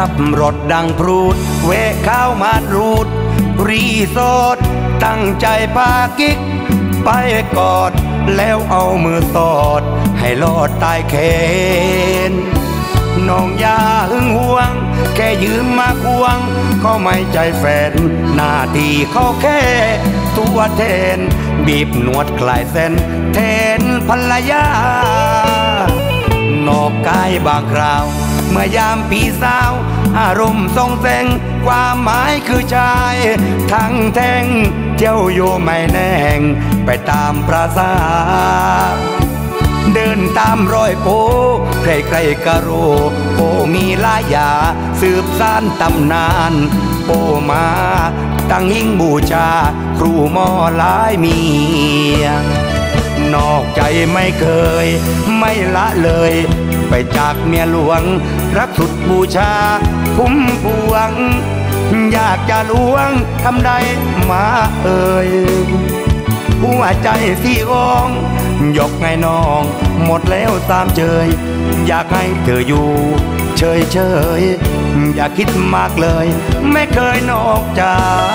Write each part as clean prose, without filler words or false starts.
ขับรถดังพรูดเวะข้าวมารูดรีสอร์ทตั้งใจพากิ๊กไปกอดแล้วเอามือสอดให้รอดตายแขนน้องอย่าหึงหวงแค่ยืมมาควงเขาไม่ใจแฟนหน้าที่เขาแค่ตัวแทนบีบหนวดคลายเส้นแทนภรรยานอกกายบางคราวเมื่อยามพี่สาวอารมณ์ทรงแสงความหมายคือชายทั้งแทงเที่ยวโยไม่แน่งไปตามประสาเดินตามรอยโปใครๆก็รู้โปมีลายาสืบสานตำนานโปมาตั้งหิ้งบูชาครูหมอหลายเมียนอกใจไม่เคยไม่ละเลยไปจากเมียหลวงรักสุดบูชาพุ่มพวงอยากจะลวงทำได้มาเอ่ยหัวใจที่อ้องยกไงน้องหมดแล้วตามเจยอยากให้เธออยู่เฉยอย่าคิดมากเลยไม่เคยนอกใจ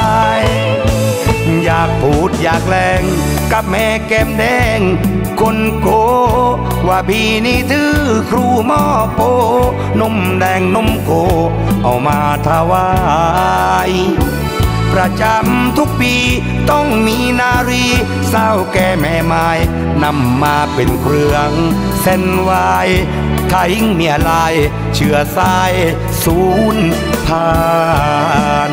อยากพูดอยากแรงกับแม่แก้มแดงคนโกว่าพี่นี่ถือครูหม้อโปนมแดงนมโกเอามาถวายประจำทุกปีต้องมีนารีสาวแก่แม่ไม้นำมาเป็นเครื่องเส้นไหวไทยเมียลายเชื่อสายศูนย์ผ่าน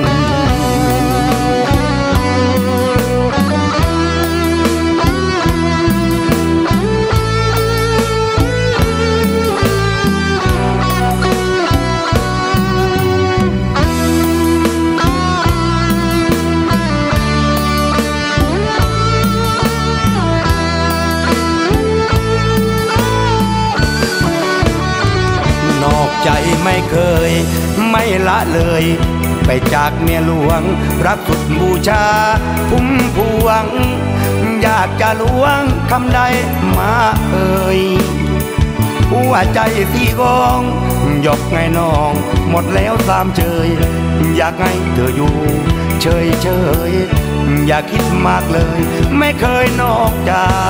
ใจไม่เคยไม่ละเลยไปจากเมียหลวงรักสุดบูชาพุ่มพวงอยากจะลวงคำใดมาเอ่ยหัวใจที่กองยกไงน้องหมดแล้วตามเจยอยากให้เธออยู่เฉยอย่าคิดมากเลยไม่เคยนอกใจ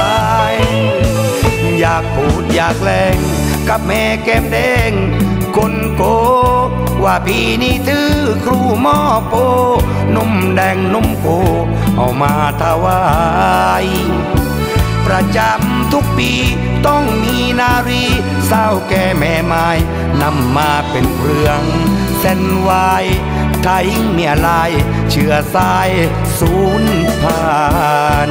อยากพูดอยากแรงกับแม่แก้มแดงคนโกว่าพี่นี่ถือครูหม้อโปนมแดงนมโกเอามาถวายประจำทุกปีต้องมีนารีสาวแก่แม่ไม้นำมาเป็นเครื่องเส้นไหวไทยเมียลายเชื่อสายศูนย์ผ่าน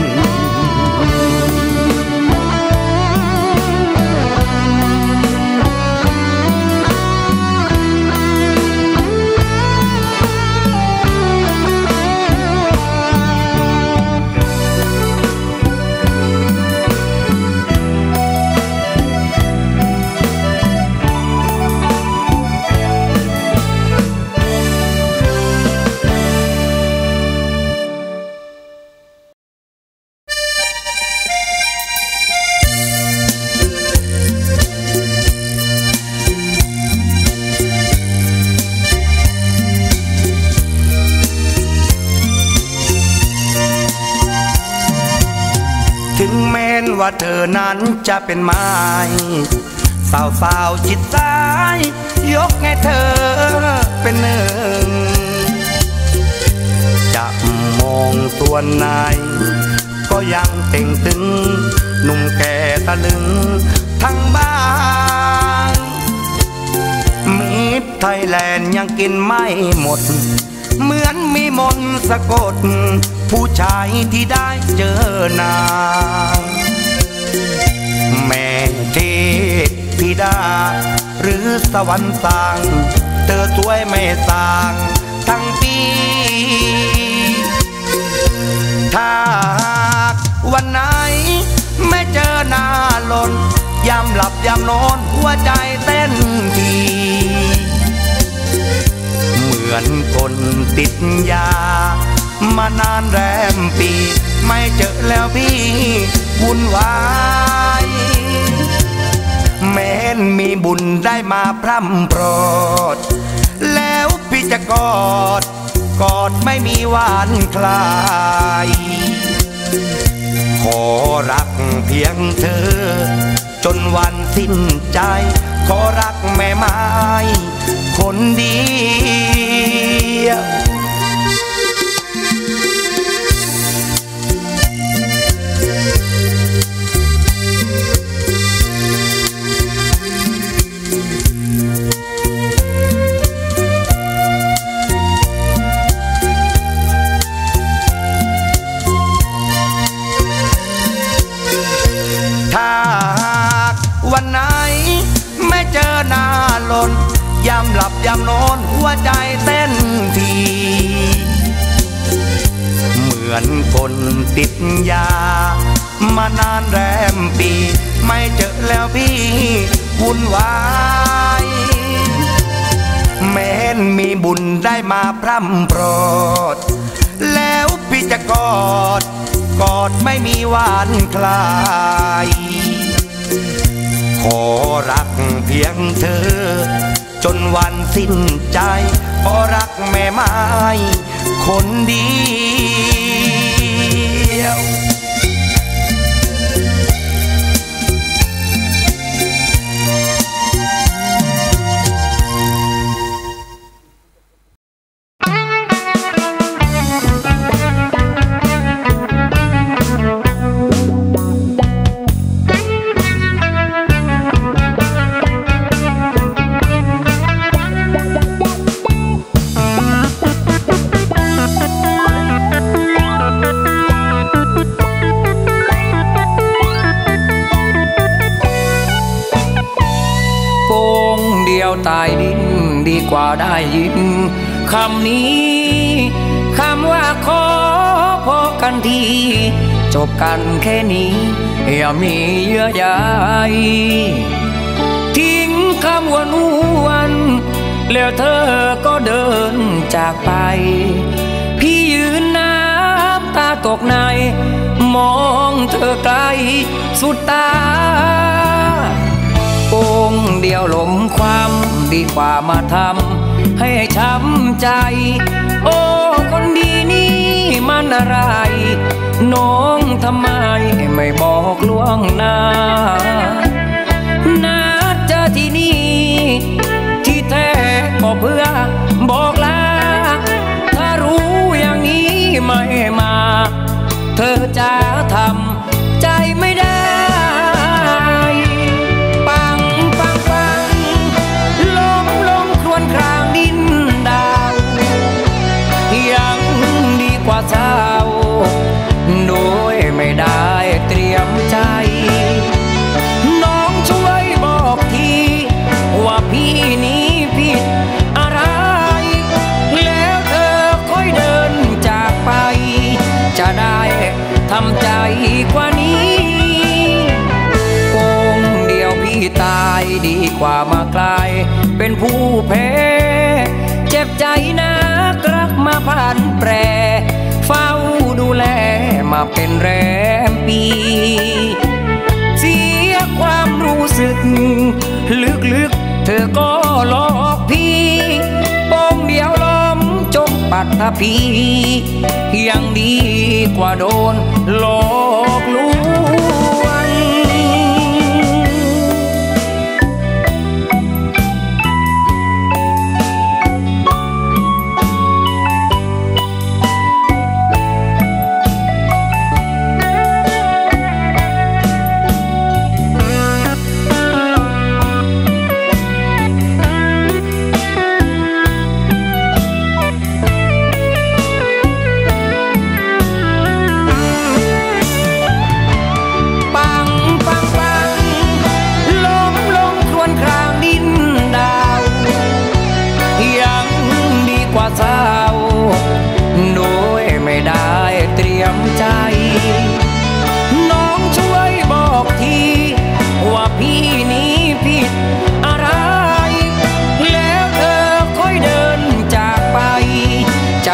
ว่าเธอนั้นจะเป็นไม้สาวจิตใจยกให้เธอเป็นหนึ่งจะมองส่วนไหนก็ยังเต่งตึงหนุ่มแก่ตะลึงทั้งบ้านมิตรไทยแลนด์ยังกินไม่หมดเหมือนมีมนต์สะกดผู้ชายที่ได้เจอนางแม่เทพธิดาหรือสวรรค์สร้างเธอสวยไม่ต่างทั้งปีถ้าวันไหนไม่เจอหน้าหล่นยามหลับยามนอนหัวใจเต้นทีเหมือนคนติดยามานานแรมปีไม่เจอแล้วพี่วุ่นวายแม้นมีบุญได้มาพร่ำโปรดแล้วพี่จะกอดไม่มีหวานคลายขอรักเพียงเธอจนวันสิ้นใจขอรักแม่ไม้คนเดียววันไหนไม่เจอหน้าลนยามหลับยามนอนหัวใจเต้นทีเหมือนคนติดยามานานแรมปีไม่เจอแล้วพี่วุ่นวายแม้นมีบุญได้มาพร่ำโปรดแล้วพี่จะกอดไม่มีหวานคลายขอรักเพียงเธอจนวันสิ้นใจขอรักแม่ไม้คนเดียวตายดินดีกว่าได้ยินคำนี้คำว่าขอพอกันทีจบกันแค่นี้อย่ามีเยื่อใยทิ้งคำวันวันแล้วเธอก็เดินจากไปพี่ยืนน้ำตาตกในมองเธอไกลสุดตาองค์เดียวหลงความดีกว่ามาทำให้ช้ำใจโอ้คนดีนี่มันอะไรน้องทำไมไม่บอกล่วงหน้านัดเจอที่นี่ที่แท้ก็เพื่อบอกลาถ้ารู้อย่างนี้ไม่มาเธอจะทำใจไม่ได้เศร้าโดยไม่ได้เตรียมใจน้องช่วยบอกทีว่าพี่นี้ผิดอะไรแล้วเธอค่อยเดินจากไปจะได้ทำใจกว่านี้องค์เดียวพี่ตายดีกว่ามากลายเป็นผู้แพ้เจ็บใจนักรักมาพันแปรเฝ้าดูแลมาเป็นแรมปีเสียความรู้สึกลึกๆเธอก็หลอกพี่ปมเดียวล้อมจมปัตตภียังดีกว่าโดนหลอกลวง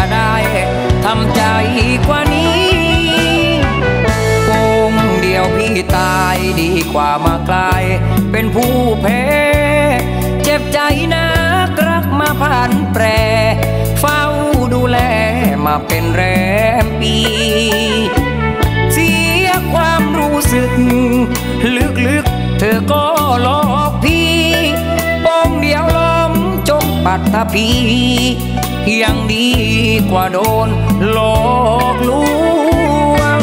ทำใจกว่านี้โป่งเดียวพี่ตายดีกว่ามากลายเป็นผู้แพ้เจ็บใจนักรักมาพันแปรเฝ้าดูแลมาเป็นแรมปีเสียความรู้สึกลึกๆเธอก็หลอกพี่ป้องเดียวล้อมจมปัตตภียังดีกว่าโดนหลอกลวง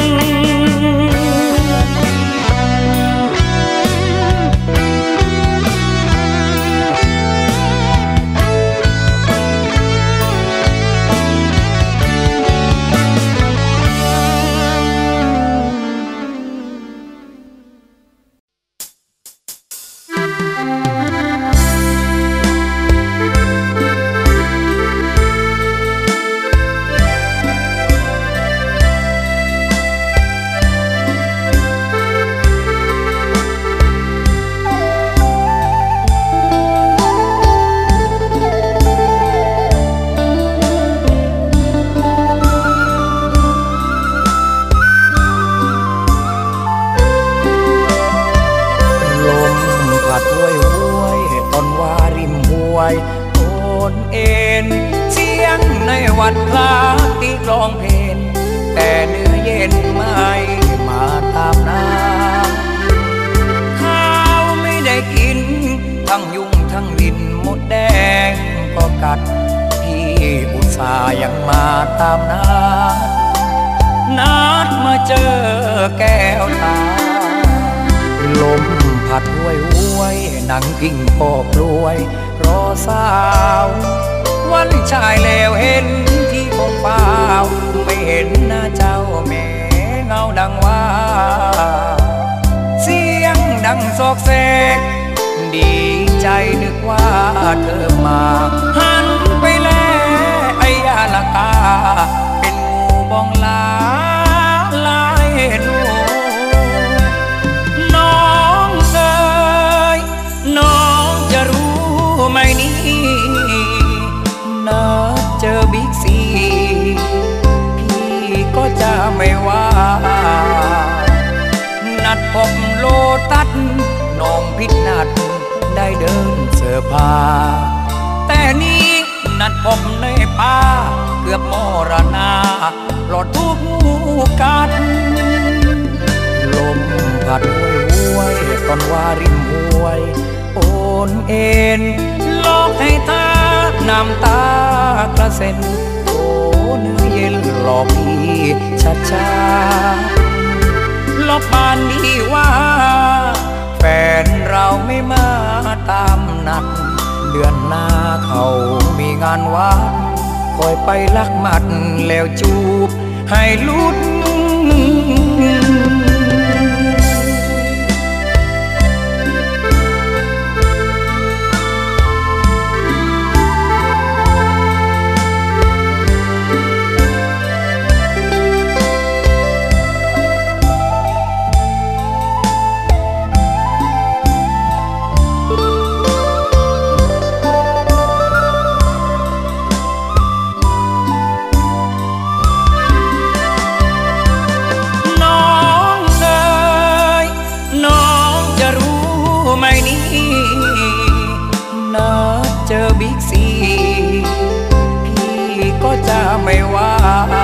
วัดพระที่คลองเพนแต่เนื้อเย็นไม่มาตามน้ำข้าวไม่ได้กินทั้งยุงทั้งลิ้นมดแดงก็กัดพี่อุตส่าห์ยังมาตามนัดมาเจอแก้วตาลมพัดห้วยหนังกิ่งปอกลวยรอสาววันชายแล้วเห็นที่คงเปล่าไม่เห็นหน้าเจ้าแม่เงาดังว่าเสียงดังซอกแซกดีใจนึกว่าเธอมาหันไปแล้วไอ้ยาละกาเป็นงูบองลาลายนูน้องเอ๋ยน้องจะรู้ไหมนี่นัดเจอบิ๊กซีพี่ก็จะไม่ว่านัดพบโลตัสน้องพิษนัดได้เดินเสื้อผ้าแต่นี้นัดพบในป่าเกือบมรณาปลอดทุกงูกัดลมพัดห้วยตอนว่าริมห้วยโอนเอ็นลอกให้ตาน้ำตากระเซ็นโอ้เนื้อเย็นหลอกพี่ช้าๆลบปานดีว่าแฟนเราไม่มาตามนัดเดือนหน้าเขามีงานวัดคอยไปลักมัดแล้วจูบให้ลุดเจอบิ๊กซีพี่ก็จะไม่ว่า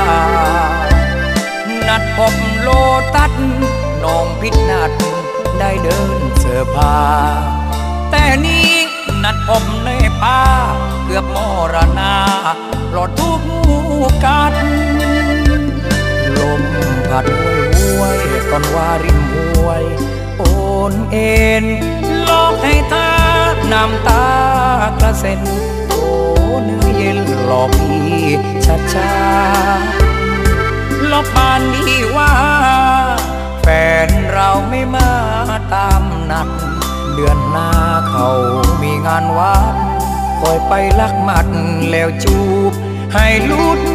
นัดพบโลตัสน้องพิษนัดได้เดินเสื้อผ้าแต่นี้นัดพบในป่าเกือบมรณาปลอดทุกงูกัดลมพัดห้วยตอนว่าริมห้วยโอนเอ็นลอกให้ตาน้ำตากระเซ็นโอ้เนื้อเย็นหลอกพี่ช้าๆลบปานดีว่าแฟนเราไม่มาตามนัดเดือนหน้าเขามีงานวัดคอยไปลักมัดแล้วจูบให้ลุด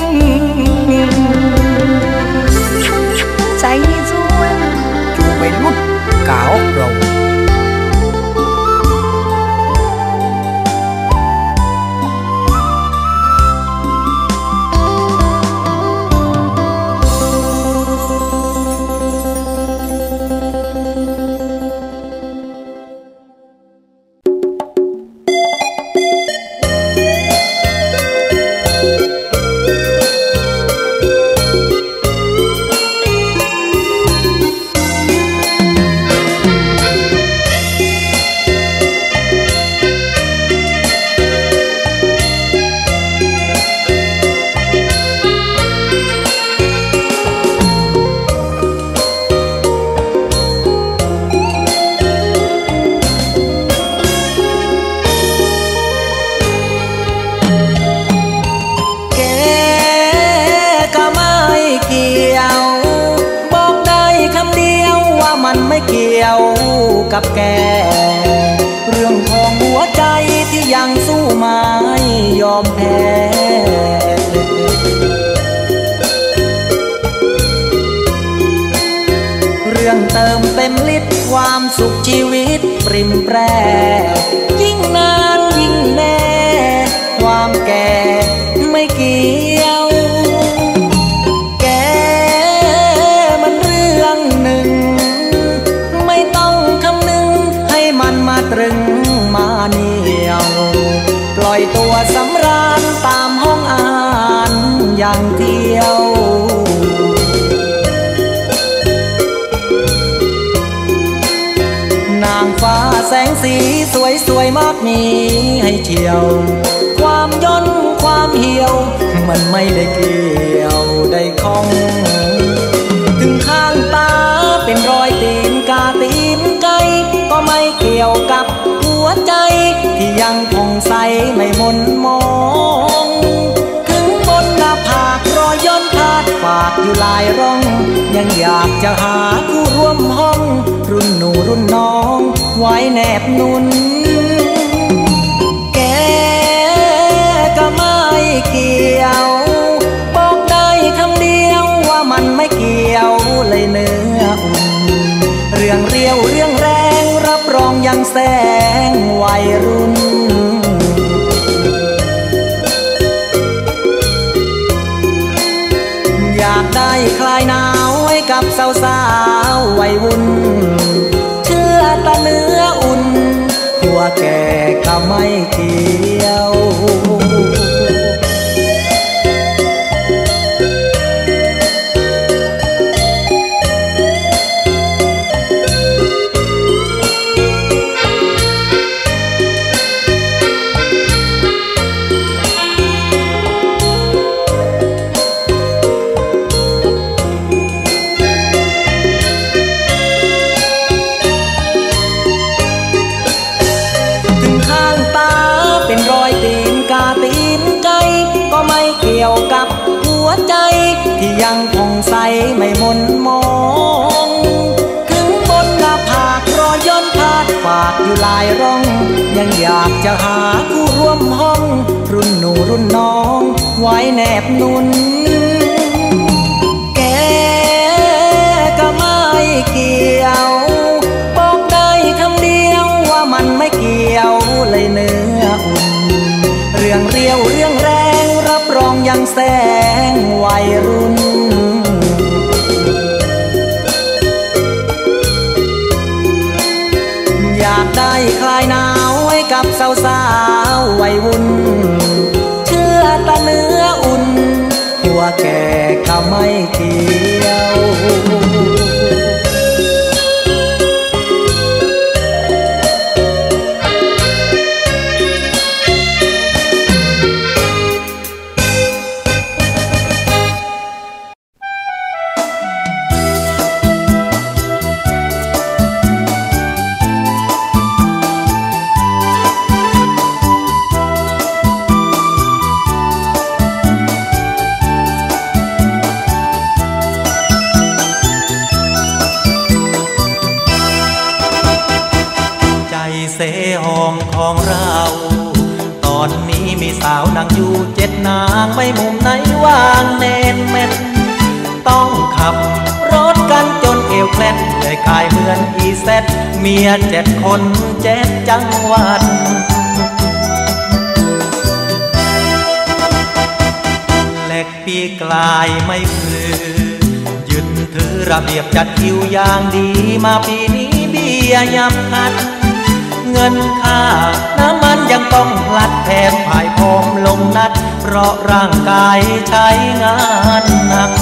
ใจจวนจูบไปลุดกาวเรากับแกเรื่องของหัวใจที่ยังสู้ไม่ยอมแพ้เรื่องเติมเต็มลิตรความสุขชีวิตปริมแปรยิ่งนานยิ่งแน่ความแก่ไม่เกี่ยวแก่มันเรื่องหนึ่งไม่ต้องคำนึงให้มันมาตรึงมาเหนียวปล่อยตัวสำราญตามห้องอาหารอย่างเดียวนางฟ้าแสงสีสวยๆมากมีให้เที่ยวความย่นความเหี่ยวมันไม่ได้เกี่ยวได้คองถึงข้างตาเป็นรอยตีนกาตีนไก่ก็ไม่เกี่ยวกับหัวใจที่ยังผ่องใสไม่มนมองถึงบนหน้าผากรอยย่นพาดฝากอยู่หลายร่องยังอยากจะหาคู่ร่วมห้องรุ่นหนูรุ่นน้องไว้แนบนุนแกก็ไม่เกี่ยวบอกได้คำเดียวว่ามันไม่เกี่ยวเลยเนื้ออุ่นเรื่องเรียวเรื่องแรงรับรองยังแสงวัยรุ่นอยากได้คลายหนาวให้กับสาวๆวัยวุ่นเชื่อตาเนื้ออุ่นหัวแก่ก็ไม่เกี่ยวก็ไม่เกี่ยวกับหัวใจที่ยังผ่องใสไม่มนมองถึงบนหน้าผากรอยย่นพาดฝากอยู่หลายร่องยังอยากจะหาคู่ร่วมห้องรุ่นหนูรุ่นน้องไว้แนบนุนแกก็ไม่เกี่ยวบอกได้คำเดียวว่ามันไม่เกี่ยวเลยเนื้ออุ่นเรื่องเรียวเรื่องแรงรับรองยังแสงวัยรุ่นอยากได้คลายหนาวให้กับสาวๆวัยวุ่นเชื่อตาเนื้ออุ่นหัวแก่ก็ไม่เกี่ยวของเราตอนนี้มีสาวนั่งอยู่7 นางไม่มุมไหนว่างเน้นเม็ดต้องขับรถกันจนเอวเคล็ดได้กายเหมือนอีเซ็ตเมีย7 คน7 จังหวัดเล็กปีกลายไม่คือยึดถือระเบียบจัดคิวอย่างดีมาปีนี้เบี้ยยับคัดเงินค่าน้ำมันยังต้องพลัดแถมผายพร้อมลงนัดเพราะร่างกายใช้งานหนัก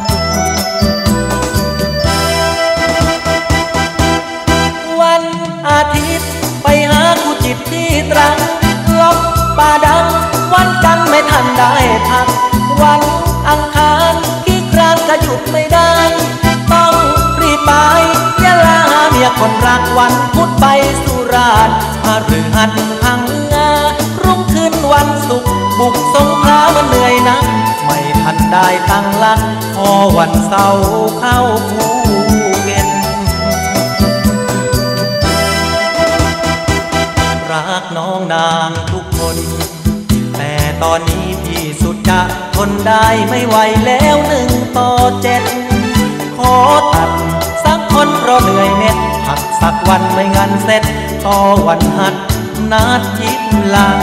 วันอาทิตย์ไปหาคู่จิตที่ตรังลบป่าดังวันจันทร์ไม่ทันได้พักวันอังคารขี้คร้านก็หยุดไม่ได้ต้องรีบไปยะลาเมียคนรักวันพุธไปสุราษฎร์พฤหัสพังงารุ่งขึ้นวันศุกร์บุกสงขลามันเหนื่อยนักไม่ทันได้ตั้งหลักพอวันเสาร์เข้าภูเก็ตนางทุกคนแต่ตอนนี้พี่สุดจะทนได้ไม่ไหวแล้ว1:7ขอตัดสักคนเพราะเหนื่อยเน็ตหักสักวันไม่งั้นเสร็จต่อวันหัดนัดยิ้มลา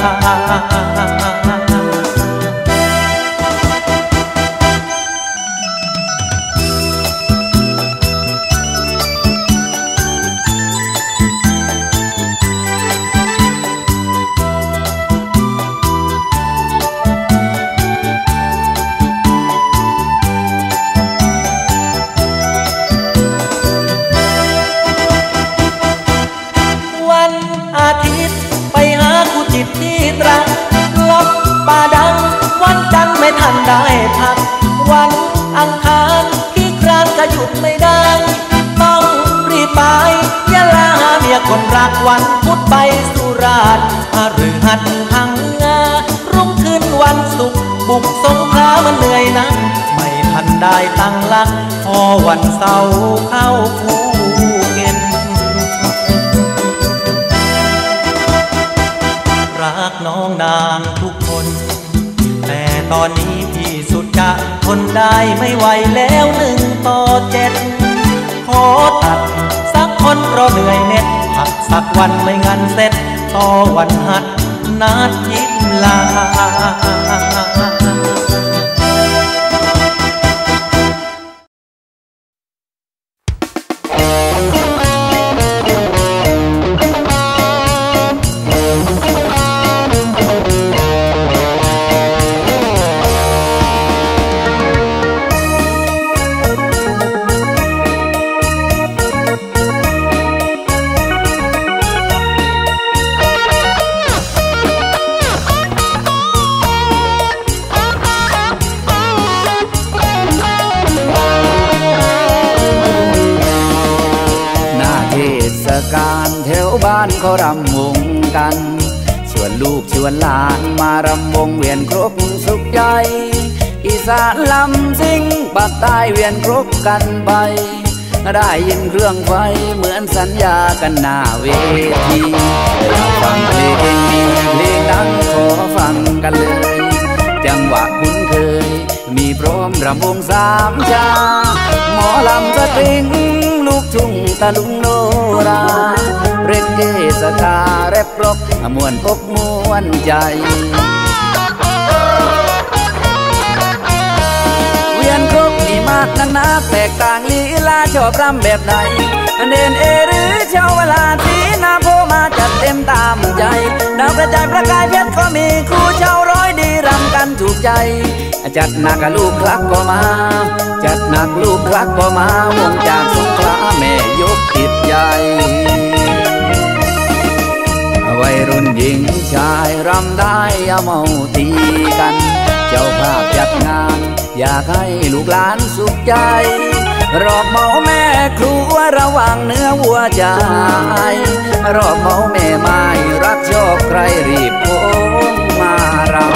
ที่ตรังลบป่าดังวันจันทร์ไม่ทันได้พักวันอังคารที่ครานก็หยุดไม่ได้ต้องรีบไปยะลาหาเมียคนรักวันพุธไปสุราษฎร์พฤหัสพังงารุ่งขึ้นวันศุกร์บุกสงขลามันเหนื่อยนักไม่ทันได้ตั้งหลักพอวันเสาร์เข้าภูเก็ตรักน้องนางทุกคนแต่ตอนนี้พี่สุดจะทนได้ไม่ไหวแล้ว1:7ขอตัดสักคนเพราะเหนื่อยเน็ตหักสักวันไม่งั้นเสร็จต่อวันหัดนัดยิ้มลาการแถวบ้านเขารำวงกันชวนลูกชวนหลานมารำวงเวียนครกสุขใจอีสานลำซิ่งภาคใต้เวียนครกกันไปได้ยินเครื่องไฟเหมือนสัญญากันหน้าเวทีอยากฟังเพลงมีเพลงดังขอฟังกันเลยจังหวะคุ้นเคยมีพร้อมรำวงสามชาหมอลำสตริงลูกทุ่งตะลุงโนราเรกเกสกาแรปร็อกมวนอกมวนใจเวียนครกมีมากนักหนาแตกต่างลีลาชอบรำแบบไหนเด่นหรือเช้าเวลาที่นาโพมาจัดเต็มตามใจดาวกระจายประกายเพชรก็มีครูเช้าร้อยดีรำกันถูกใจจัดหนักลูกคลักก็มาจัดหนักลูกคลักก็มาวงจากสงขลาแม่ยกติดใหญ่วัยรุ่นหญิงชายรำได้อย่าเมาตีกันเจ้าภาพจัดงานอยากให้ลูกหลานสุขใจรอบเมาแม่ครัวระวังเนื้อวัวใจรอบเมาแม่ไม้รักชอบใครรีบโค้งมารำ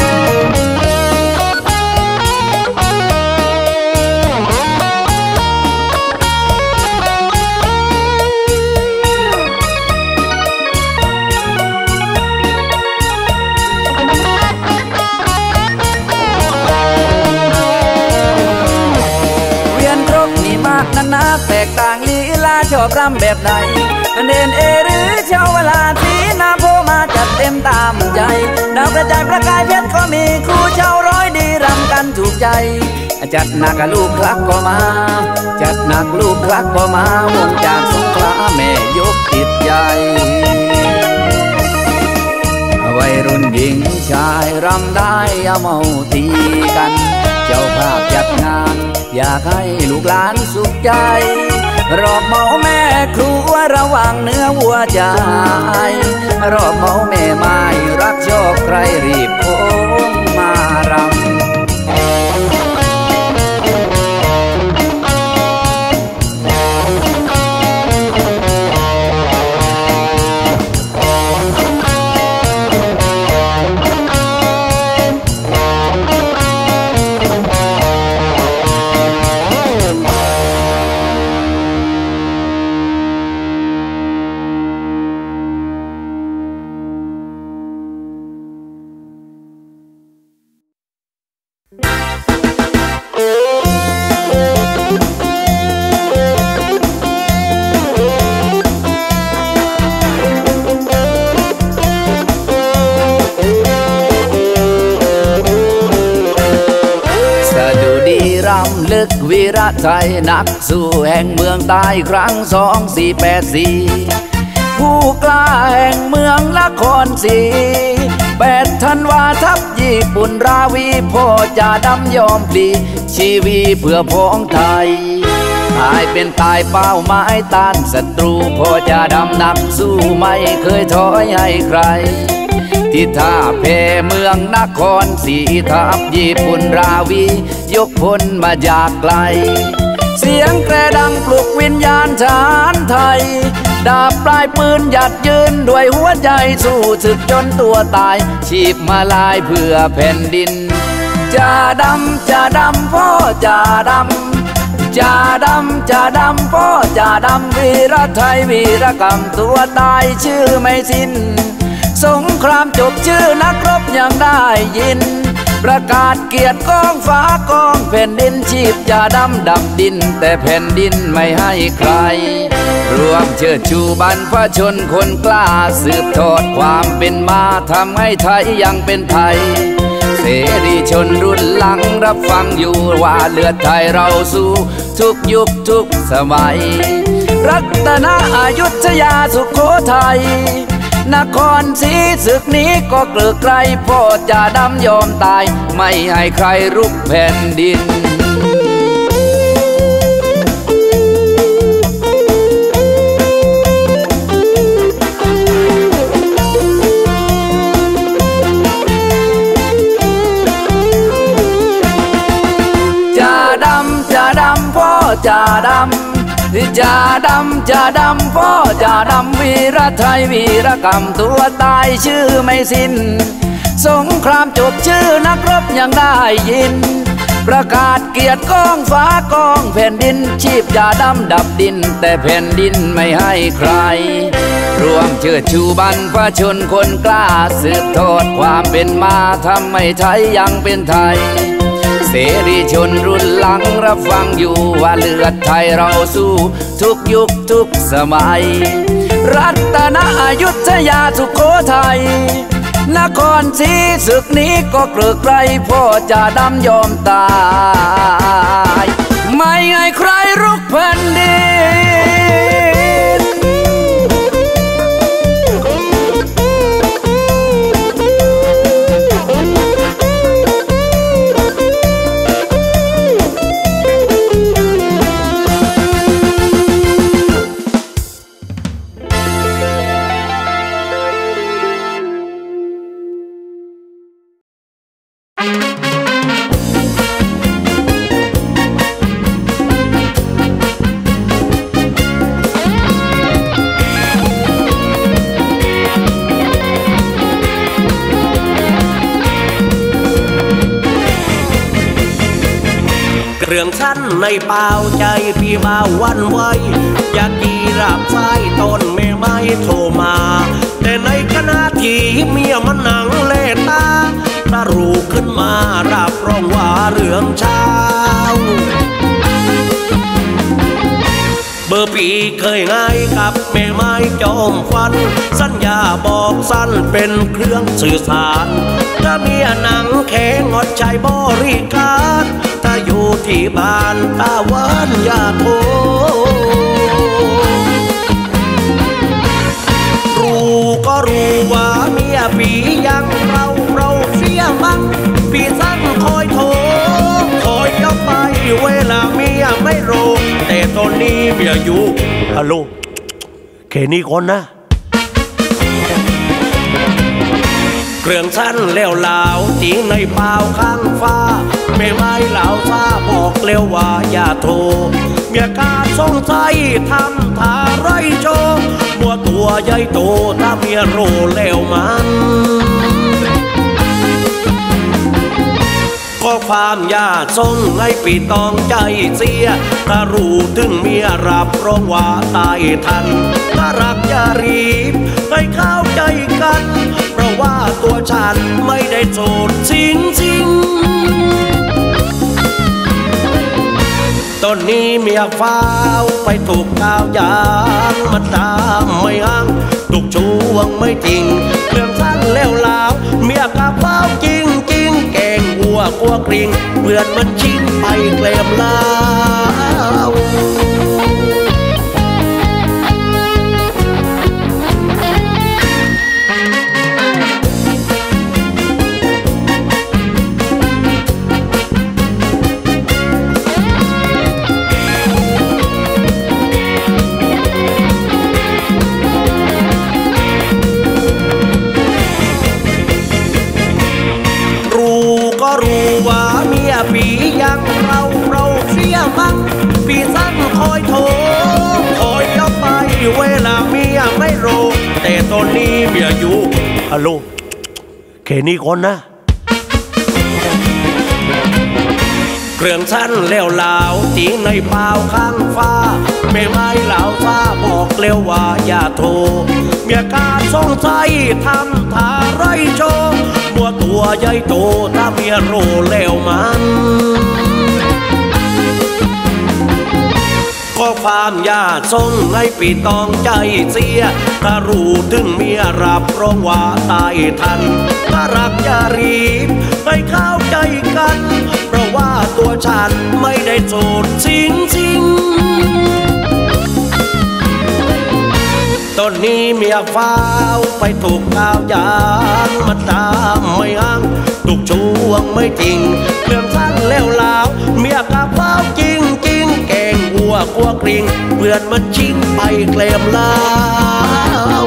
นักแตกต่างลีลาชอบรำแบบไหนเด่นหรือเช้าเวลาที่นาโพมาจัดเต็มตามใจดาวกระจายประกายเพชรก็มีครูเช้าร้อยดีรำกันถูกใจจัดหนักลูกคลักก็มาจัดหนักลูกคลักก็มาวงจากสงขลาแม่ยกติดใจวัยรุ่นหญิงชายรำได้อย่าเมาตีกันเจ้าภาพจัดงานอยากให้ลูกหลานสุขใจรอบเมาแม่ครัวระวังเนื้อวัวใจรอบเมาแม่ไม้รักชอบใครรีบโค้งมารำลึกวีระไทยนักสู้แห่งเมืองใต้ครั้ง2484ผู้กล้าแห่งเมืองละครศรี8 ธันวาทัพญี่ปุ่นราวีพ่อจ่าดำยอมพลีชีวีเพื่อพ้องไทยตายเป็นตายเป้าหมายต้านศัตรูพ่อจ่าดำนักสู้ไม่เคยถอยให้ใครที่ท่าเพเมืองนครศรีทัพญี่ปุ่นราวียกพลมาจากไกลเสียงแกรดังปลุกวิญญาณทหารไทยดาบปลายปืนหยัดยืนด้วยหัวใจสู้ศึกจนตัวตายชีพมาลายเพื่อแผ่นดินจ่าดำจ่าดำพ่อจ่าดำจ่าดำจ่าดำพ่อจ่าดำวีรไทยวีรกรรมตัวตายชื่อไม่สิ้นสงครามจบชื่อนักรบยังได้ยินประกาศเกียรติกองฟ้ากองแผ่นดินชีพจ่าดำดับดินแต่แผ่นดินไม่ให้ใครรวมเชิดชูบรรพชนคนกล้าสืบทอดความเป็นมาทำให้ไทยยังเป็นไทยเสรีชนรุ่นหลังรับฟังอยู่ว่าเลือดไทยเราสู้ทุกยุคทุกสมัยรัตนอยุธยาสุโขทัยนครศรีศึกนี้ก็เกลือไกลพ่อจ่าดำยอมตายไม่ให้ใครรุกแผ่นดินจ่าดำจ่าดำพ่อจ่าดำจ่าดำจ่าดำพ่อจ่าดำวีรไทยวีรกรรมตัวตายชื่อไม่สิ้นสงครามจบชื่อนักรบยังได้ยินประกาศเกียรติกองฟ้ากองแผ่นดินชีพจ่าดำดับดินแต่แผ่นดินไม่ให้ใครรวมเชิดชูบรรพชนคนกล้าสืบทอดความเป็นมาทำให้ไทยยังเป็นไทยเสรีชนรุ่นหลังรับฟังอยู่ว่าเลือดไทยเราสู้ทุกยุคทุกสมัยรัตนอยุธยาสุโขทัยนครศรีศึกนี้ก็เกลือไกลพ่อจ่าดำยอมตายไม่ให้ใครรุกแผ่นดินเรื่องฉันในเปล่าใจพี่มาวันไว้อยากกีราบไฟต้นแม่ไม้โทรมาแต่ในขณะที่เมียมันนั่งเล่นตาพระรู้ขึ้นมารับรองว่าเรื่องเช้าเบอร์ปีเคยง่ายกับแม่ไม้จอมฟันสัญญาบอกสั้นเป็นเครื่องสื่อสารถ้าเมียหนังแข็งงดใช้บริการถ้าอยู่ที่บ้านตาหวานอย่าโทรรู้ก็รู้ว่าเมียปียังเราเสียบ้างพี่สั่งคอยโทรคอยยกไปเวลาเมียไม่รู้แต่ตอนนี้เมียอยู่ฮัลโหลแค่นี้ก่อนนะเครื่องชั้นแล้วลาวจริงในเปล่าข้างฟ้าไม่ไม้เหล่าซาบอกเร็วว่าอย่าโทรเมียกาสงสัยทำท่าไรโชว์บัวตัวใหญ่โตถ้าเมียรู้แล้วมันก็ความยากทรงให้ปีตองใจเสียถ้ารู้ถึงเมียรับรองว่าตายทันถ้ารักอย่ารีบให้เข้าใจกันเพราะว่าตัวฉันไม่ได้โสดจริงต้นนี้เมียฟ้าวไปถูกก้าวยางมันตามไม่ห่างถูกช่วงไม่จริงเรื่องสั้นแล้วลาวเมียกับฟ้าวจริงจริงแกงวัวกลัวกริงเพื่อนมันชิงไปเกลมลาวรู้ว่าเมียปียังเราเสียมั้งปีสั้นคอยโทรคอยเอาไปเวลาเมียไม่รู้แต่ตอนนี้เมียอยู่ฮัลโหลแค่นี้ก่อนนะเครื่องสั้นแล้วลาวตีในเปล่าข้างฟ้าไม่ไม่เหล่าฟ้าบอกเร็วว่าอย่าโทรเมียกาสงสัยทำท่าไรโชว์บัวตัวใหญ่โตถ้าเมียโรแล้วมันก็ความยาทรงให้ปีตองใจเสียถ้ารู้ถึงเมียรับรองว่าตายทันถ้ารักอย่ารีบให้เข้าใจกันเพราะว่าตัวฉันไม่ได้โสดจริงตอนนี้เมียฟ้าวไปถูกก้าวยางมันตามไม่ห่างถูกช่วงไม่จริงเรื่องสั้นแล้วลาวเมียกับฟ้าวจริงแกงวัวกลัวกริงเพื่อนมันชิงไปเกลมลาว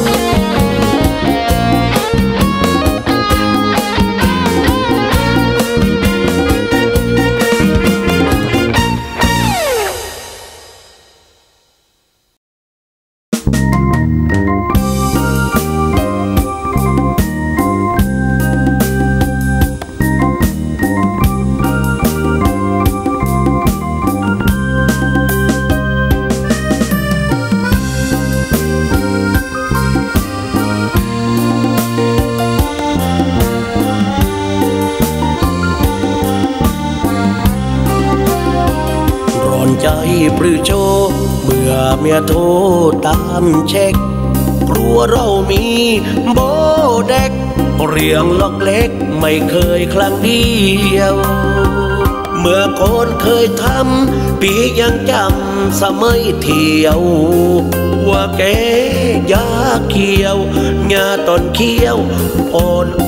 ใจปรือโชเมื่อเมียโทรตามเช็คกลัวเรามีโบเด็กเรียงล็อกเล็กไม่เคยครั้งเดียวเมื่อคนเคยทำปียังจำสมัยเที่ยวว่าแกยาเขียวงาตอนเขียวอ่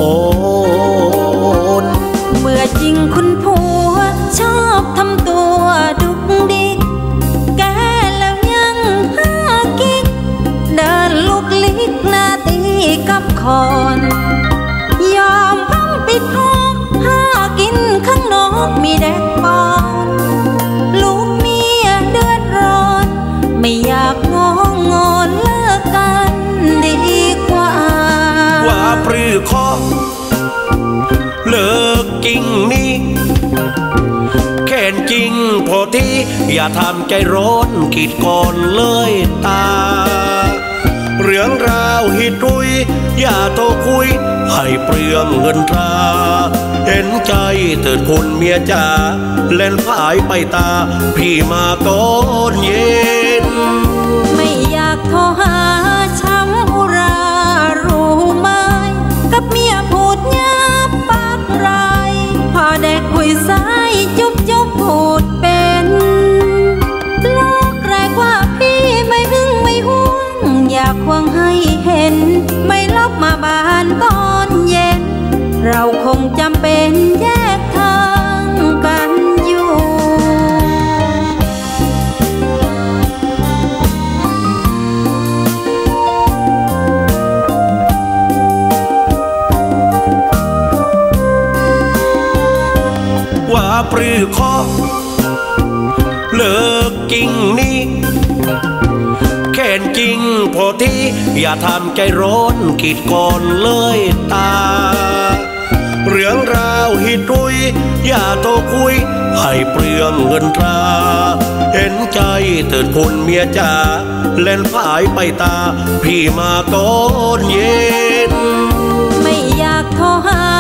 อนเมื่อจริงคุณผัวชอบทำตัวดุกดิกแกแล้วยังห้ากิ๊กเดินลุกลิกหน้าตีกับคอนยอมห้องปิดห้องห้ากินข้างนอกมีแดกบอลลูกเมียเดือดร้อนไม่อยากงอนเลิกกันดีกว่าปรือคอเลิกกิ่งนี้แค่นจริงพอที่อย่าทำใจร้อนขีดก่อนเลยตาเรื่องราวหิดรุยอย่าโทรคุยให้เปลืองเงินตราเห็นใจเถิดคุณเมียจ๋าเล่นผายไปตาพี่มาตอนเย็นไม่อยากโทรหาช้ำอุรารู้ไหมกับเมียพูดยาปากไรพอได้คุยสายจุบพูดเป็นโลกแรกว่าพี่ไม่หึงไม่ห่วงอยากควงให้เห็นไม่ลบมาบ้านตอนเย็นเราคงจำเป็นแยกทางกันอยู่ว่าปรือคอเลิกกิ่งนี้แค่นจริงพอที่อย่าทำใจร้อนขีดก่อนเลยตาเรื่องราวหิดรุยอย่าโทรคุยให้เปลืองเงินตราเห็นใจเถิดคุณเมียจ๋าเล่นผายไปตาพี่มาตอนเย็นไม่อยากโทรหา